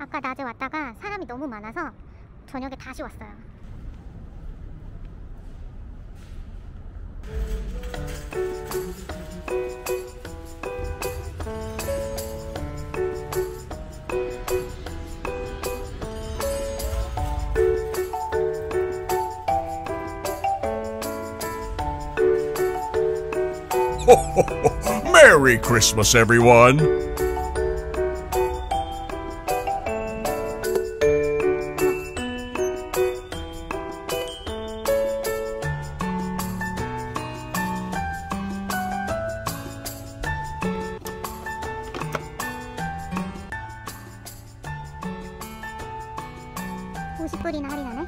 아까 낮에 왔다가 사람이 너무 많아서 저녁에 다시 왔어요. Merry Christmas, everyone! $50이나 할인하네?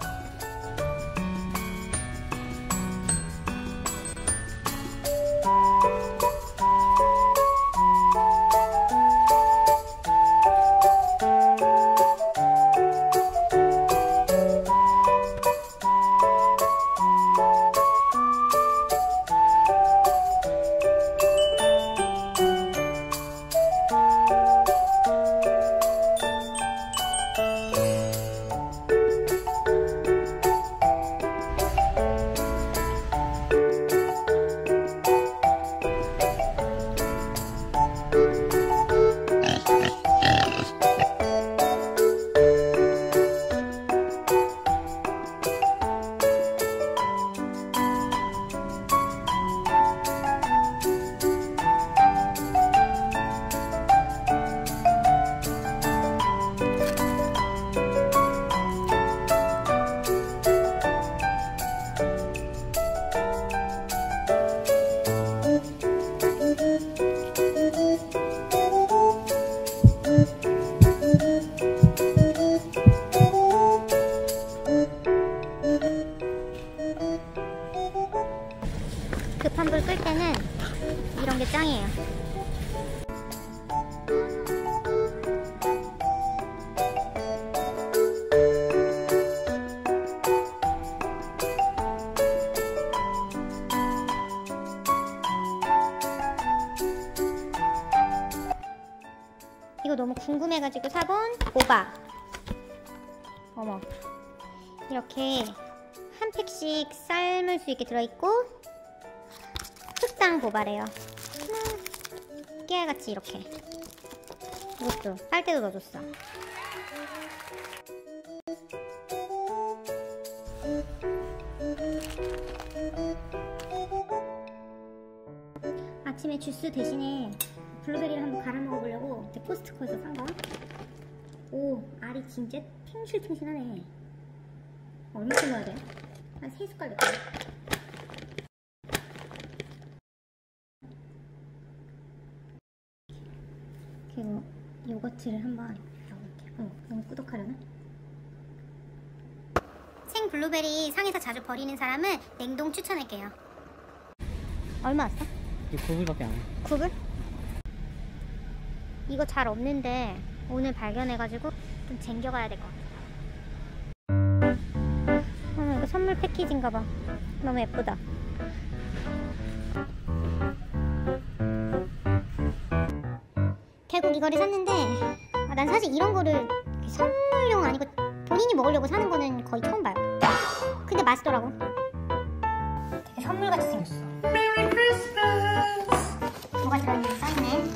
급한 불 끌 때는 이런 게 짱이에요. 이거 너무 궁금해가지고 사본 보바. 어머, 이렇게 한 팩씩 삶을 수 있게 들어있고 흑당 보바래요. 깨알같이 이렇게. 이것도 빨대도 넣어줬어. 아침에 주스 대신에 블루베리를 한번 갈아 먹어보려고 코스트코에서 산 거. 오, 알이 진짜 탱실탱실하네. 얼마큼 넣어야 돼? 한 3숟갈 넣을까? 그리고 요거트를 한번 넣어볼게요. 너무 꾸덕하려나? 생 블루베리 상에서 자주 버리는 사람은 냉동 추천할게요. 얼마 왔어? 이거 9불밖에 안 해. 9불? 이거 잘 없는데 오늘 발견해가지고 좀 쟁겨가야 될 것 같아. 이거 선물 패키지인가봐. 너무 예쁘다. 결국 이거를 샀는데 난 사실 이런 거를 선물용 아니고 본인이 먹으려고 사는 거는 거의 처음 봐요. 근데 맛있더라고. 되게 선물같이 생겼어. 메리 크리스마스! 뭐가 들어있는지 써있네.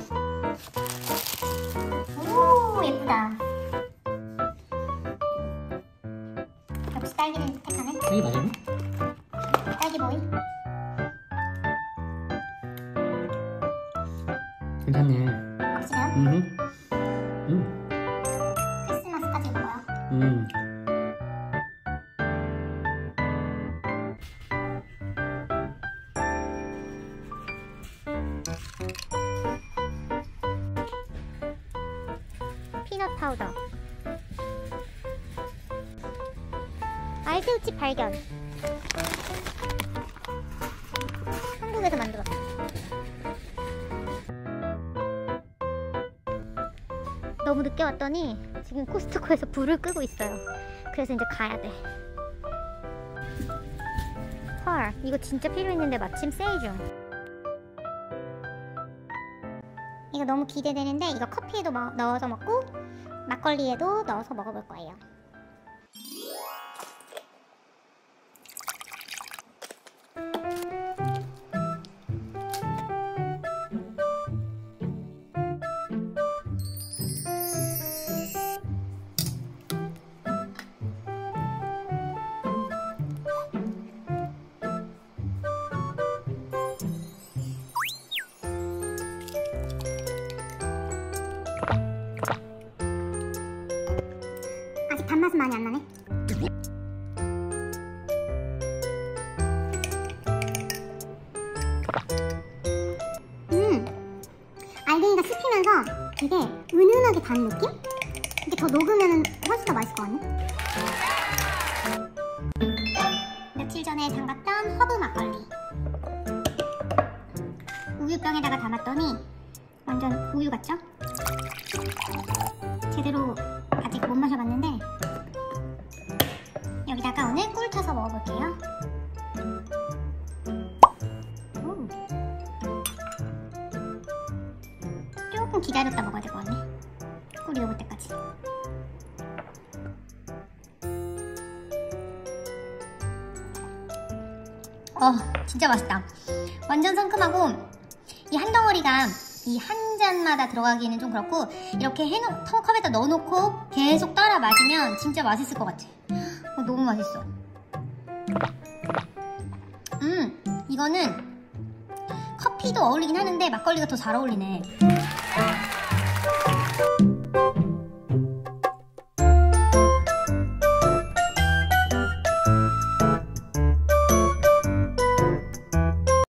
오, 예쁘다. 역시 딸기는 택하네. 이게 맞아요? 딸기보이. 괜찮네. 확실해요? 크리스마스까지 먹어요. 피넛 파우더. 알새우칩 발견. 한국에서 만들었어. 너무 늦게 왔더니 지금 코스트코에서 불을 끄고 있어요. 그래서 이제 가야 돼. 헐, 이거 진짜 필요했는데 마침 세일 중. 이거 너무 기대되는데 이거 커피에도 넣어서 먹고 막걸리에도 넣어서 먹어볼 거예요. 아직 단맛은 많이 안 나네. 알갱이가 씹히면서 이게 은은하게 단 느낌? 이게 더 녹으면 훨씬 더 맛있을 것 같네. 며칠 전에 담갔던 허브 막걸리 우유병에다가 담았더니 완전 우유 같죠? 제대로 아직 못 마셔봤는데 여기다가 오늘 꿀 타서 먹어볼게요. 오. 조금 기다렸다 먹어야 될 것 같네. 꿀이 녹을 때까지. 진짜 맛있다. 완전 상큼하고 이 한 덩어리가 이 한 잔마다 들어가기는 좀 그렇고 이렇게 컵에다 넣어놓고 계속 따라 마시면 진짜 맛있을 것 같아. 너무 맛있어. 이거는 커피도 어울리긴 하는데 막걸리가 더 잘 어울리네.